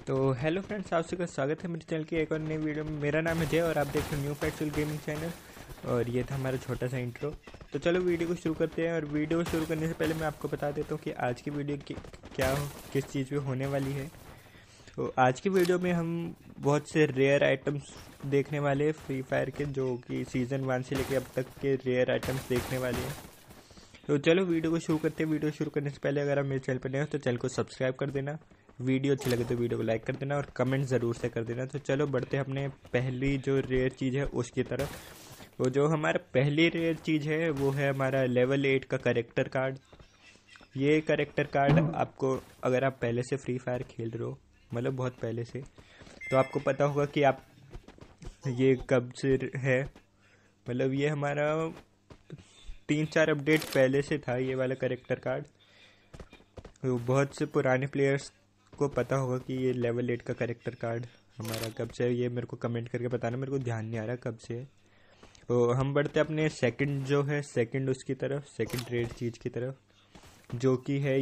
तो hello friends, आप सबका स्वागत है मेरे चैनल की एक और नई वीडियो में। मेरा नाम है जय और आप देख रहे हो न्यू फैक्चुअल गेमिंग चैनल। और ये था हमारा छोटा सा इंट्रो। तो चलो वीडियो को शुरू करते हैं। और वीडियो को शुरू करने से पहले मैं आपको बता देता हूँ कि आज की वीडियो किस चीज़ पे होने वाली है। तो आज की वीडियो में हम बहुत से रेयर आइटम्स देखने वाले हैं फ्री फायर के, जो कि सीज़न 1 से लेकर अब तक के रेयर आइटम्स देखने वाले हैं। तो चलो वीडियो को शुरू करते हैं। वीडियो शुरू करने से पहले अगर आप मेरे चैनल पर नए हो तो चैनल को सब्सक्राइब कर देना, वीडियो अच्छी लगे तो वीडियो को लाइक कर देना और कमेंट ज़रूर से कर देना। तो चलो बढ़ते हैं अपने पहली जो रेयर चीज़ है उसकी तरफ। तो जो हमारा पहली रेयर चीज़ है वो है हमारा लेवल 8 का करेक्टर कार्ड। ये करेक्टर कार्ड आपको, अगर आप पहले से फ्री फायर खेल रहे हो, मतलब बहुत पहले से, तो आपको पता होगा कि आप ये कब से है। मतलब ये हमारा 3-4 अपडेट पहले से था ये वाला करेक्टर कार्ड। तो बहुत से पुराने प्लेयर्स को पता होगा कि ये लेवल 8 का करेक्टर कार्ड हमारा कब से है। ये मेरे को कमेंट करके बताना, मेरे को ध्यान नहीं आ रहा कब से है। तो हम बढ़ते अपने सेकंड जो है, सेकंड उसकी तरफ, सेकंड रेड चीज़ की तरफ, जो कि है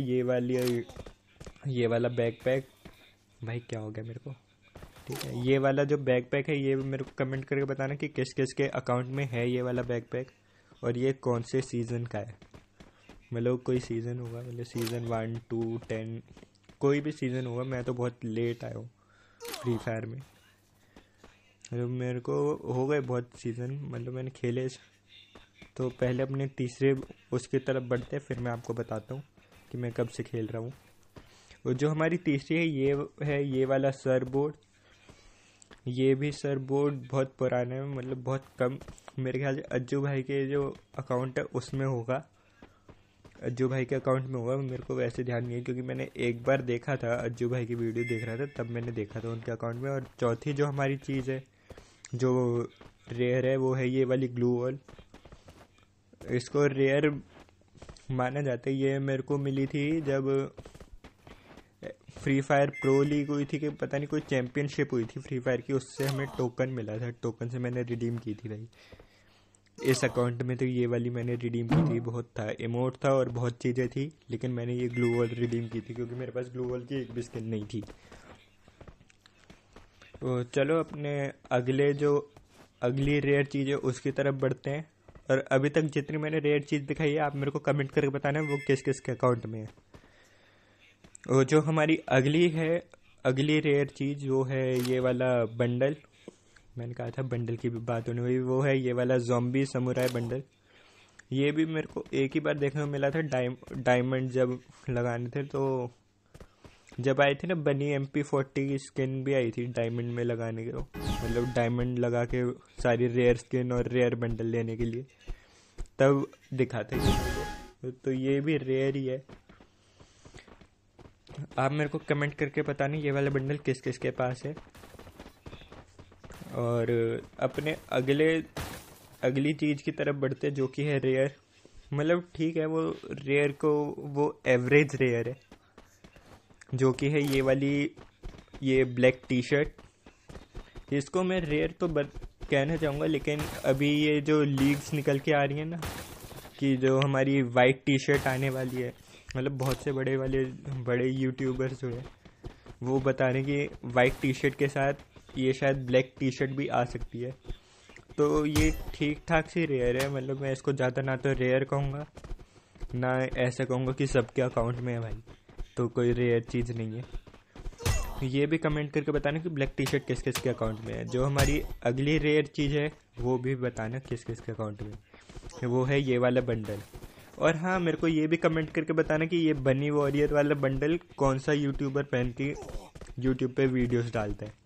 ये वाला बैकपैक। भाई क्या हो गया मेरे को? ठीक है, ये वाला जो बैकपैक है ये मेरे को कमेंट करके बताना कि किस किस के अकाउंट में है ये वाला बैकपैक और ये कौन से सीज़न का है। मतलब कोई सीज़न होगा, मतलब सीज़न 1, 2, 10, कोई भी सीज़न होगा। मैं तो बहुत लेट आया हूँ फ्री फायर में, मतलब मेरे को हो गए बहुत सीज़न, मतलब मैंने खेले। तो पहले अपने तीसरे उसकी तरफ बढ़ते हैं, फिर मैं आपको बताता हूँ कि मैं कब से खेल रहा हूँ। और जो हमारी तीसरी है ये वाला सर बोर्ड। ये भी सर बोर्ड बहुत पुराना है, मतलब बहुत कम, मेरे ख्याल से अज्जू भाई के जो अकाउंट है उसमें होगा, अज्जू भाई के अकाउंट में होगा। मेरे को वैसे ध्यान नहीं है क्योंकि मैंने एक बार देखा था, अज्जू भाई की वीडियो देख रहा था तब मैंने देखा था उनके अकाउंट में। और चौथी जो हमारी चीज़ है जो रेयर है वो है ये वाली ग्लू वॉल। इसको रेयर माना जाता है। ये मेरे को मिली थी जब फ्री फायर प्रो लीग हुई थी, कि पता नहीं कोई चैम्पियनशिप हुई थी फ्री फायर की, उससे हमें टोकन मिला था। टोकन से मैंने रिडीम की थी भाई इस अकाउंट में। तो ये वाली मैंने रिडीम की थी। बहुत था, इमोट था और बहुत चीज़ें थी, लेकिन मैंने ये ग्लू वॉल रिडीम की थी क्योंकि मेरे पास ग्लू वॉल की एक भी स्किन नहीं थी। तो चलो अपने अगली रेयर चीज़ है उसकी तरफ बढ़ते हैं। और अभी तक जितनी मैंने रेयर चीज़ दिखाई है आप मेरे को कमेंट करके बताना वो किस किस के अकाउंट में है। और जो हमारी अगली रेयर चीज़ वो है ये वाला बंडल। मैंने कहा था बंडल की भी बात होने हुई, वो है ये वाला ज़ॉम्बी समुराई बंडल। ये भी मेरे को एक ही बार देखने को मिला था, डायमंड जब लगाने थे। तो जब आई थी ना बनी MP40 की स्किन भी आई थी डायमंड में लगाने के, मतलब डायमंड लगा के सारी रेयर स्किन और रेयर बंडल लेने के लिए, तब दिखाते थे। तो ये भी रेयर ही है। आप मेरे को कमेंट करके बताना ये वाला बंडल किस किस के पास है। और अपने अगली चीज़ की तरफ बढ़ते जो कि है रेयर। मतलब ठीक है, वो रेयर को वो एवरेज रेयर है, जो कि है ये ब्लैक टी शर्ट। इसको मैं रेयर तो कहना चाहूँगा, लेकिन अभी ये जो लीग्स निकल के आ रही है ना, कि जो हमारी वाइट टी शर्ट आने वाली है, मतलब बहुत से बड़े यूट्यूबर्स जो है वो बता रहे हैं कि वाइट टी शर्ट के साथ ये शायद ब्लैक टी शर्ट भी आ सकती है। तो ये ठीक ठाक सी रेयर है, मतलब मैं इसको ज़्यादा ना तो रेयर कहूँगा ना ऐसा कहूँगा कि सबके अकाउंट में है भाई, तो कोई रेयर चीज़ नहीं है। ये भी कमेंट करके बताना कि ब्लैक टी शर्ट किस किस के अकाउंट में है। जो हमारी अगली रेयर चीज़ है वो भी बताना किस किस के अकाउंट में, वो है ये वाला बंडल। और हाँ, मेरे को ये भी कमेंट करके बताना कि ये बनी वॉरियर वाला बंडल कौन सा यूट्यूबर पहन के यूट्यूब पे वीडियोस डालता है।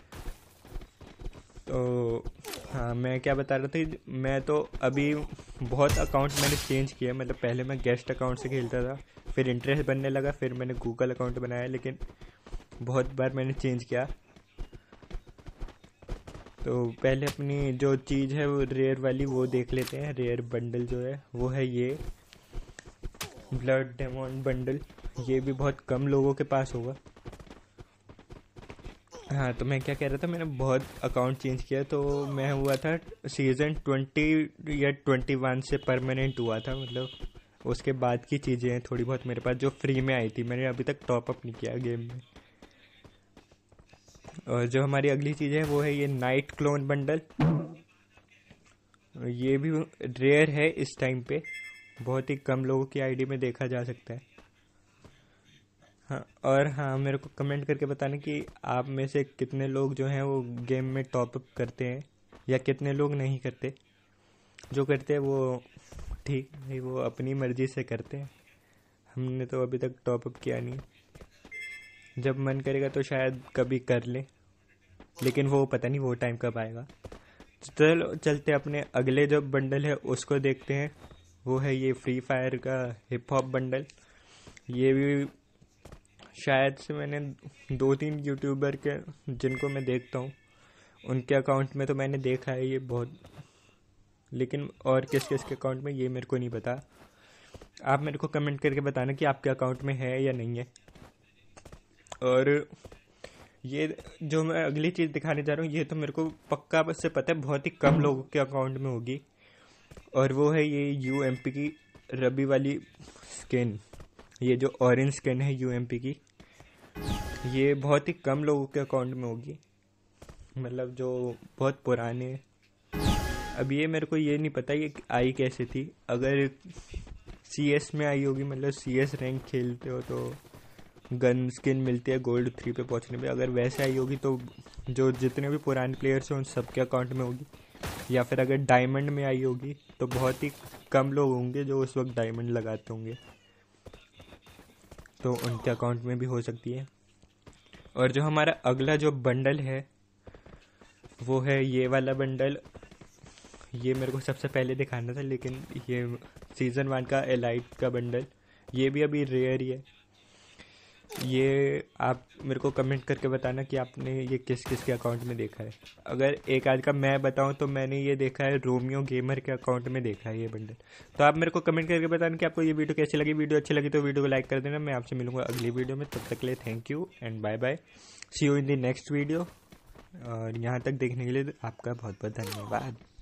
तो हाँ, मैं क्या बता रहा था, मैं तो अभी बहुत अकाउंट मैंने चेंज किया। मतलब पहले मैं गेस्ट अकाउंट से खेलता था, फिर इंटरेस्ट बनने लगा, फिर मैंने गूगल अकाउंट बनाया, लेकिन बहुत बार मैंने चेंज किया। तो पहले अपनी जो चीज़ है वो रेयर वाली वो देख लेते हैं। रेयर बंडल जो है वो है ये ब्लड डेमन बंडल। ये भी बहुत कम लोगों के पास होगा। हाँ, तो मैं क्या कह रहा था, मैंने बहुत अकाउंट चेंज किया। तो मैं हुआ था सीज़न 20 या 21 से परमानेंट हुआ था। मतलब उसके बाद की चीज़ें हैं थोड़ी बहुत मेरे पास जो फ्री में आई थी, मैंने अभी तक टॉप अप नहीं किया गेम में। और जो हमारी अगली चीज़ है वो है ये नाइट क्लोन बंडल। ये भी रेयर है इस टाइम पे, बहुत ही कम लोगों की आईडी में देखा जा सकता है। हाँ, और हाँ, मेरे को कमेंट करके बताना कि आप में से कितने लोग जो हैं वो गेम में टॉपअप करते हैं या कितने लोग नहीं करते। जो करते हैं वो ठीक नहीं, वो अपनी मर्जी से करते हैं। हमने तो अभी तक टॉपअप किया नहीं, जब मन करेगा तो शायद कभी कर ले, लेकिन वो पता नहीं वो टाइम कब आएगा। चलो चलते अपने अगले जो बंडल है उसको देखते हैं। वो है ये फ्री फायर का हिप हॉप बंडल। ये भी शायद से मैंने 2-3 यूट्यूबर के जिनको मैं देखता हूँ उनके अकाउंट में तो मैंने देखा है ये बहुत, लेकिन और किस किस के अकाउंट में ये मेरे को नहीं पता। आप मेरे को कमेंट करके बताना कि आपके अकाउंट में है या नहीं है। और ये जो मैं अगली चीज़ दिखाने जा रहा हूँ ये तो मेरे को पक्का से पता है बहुत ही कम लोगों के अकाउंट में होगी, और वो है ये यूएमपी की रबी वाली स्किन। ये जो ऑरेंज स्किन है यूएमपी की, ये बहुत ही कम लोगों के अकाउंट में होगी, मतलब जो बहुत पुराने। अब ये मेरे को ये नहीं पता ये आई कैसे थी। अगर सीएस में आई होगी, मतलब सीएस रैंक खेलते हो तो गन स्किन मिलती है गोल्ड 3 पे पहुंचने पे, अगर वैसे आई होगी तो जो जितने भी पुराने प्लेयर्स हैं उन सबके अकाउंट में होगी। या फिर अगर डायमंड में आई होगी तो बहुत ही कम लोग होंगे जो उस वक्त डायमंड लगाते होंगे, तो उनके अकाउंट में भी हो सकती है। और जो हमारा अगला जो बंडल है वो है ये वाला बंडल। ये मेरे को सबसे पहले दिखाना था, लेकिन ये सीज़न 1 का एलाइट का बंडल, ये भी अभी रेयर ही है। ये आप मेरे को कमेंट करके बताना कि आपने ये किस किस के अकाउंट में देखा है। अगर एक आज का मैं बताऊं तो मैंने ये देखा है रोमियो गेमर के अकाउंट में देखा है ये बंडल। तो आप मेरे को कमेंट करके बताना कि आपको ये वीडियो कैसी लगी। वीडियो अच्छी लगी तो वीडियो को लाइक कर देना। मैं आपसे मिलूंगा अगली वीडियो में, तब तक के लिए thank you and bye bye, see you in the next video. और यहाँ तक देखने के लिए आपका बहुत बहुत धन्यवाद।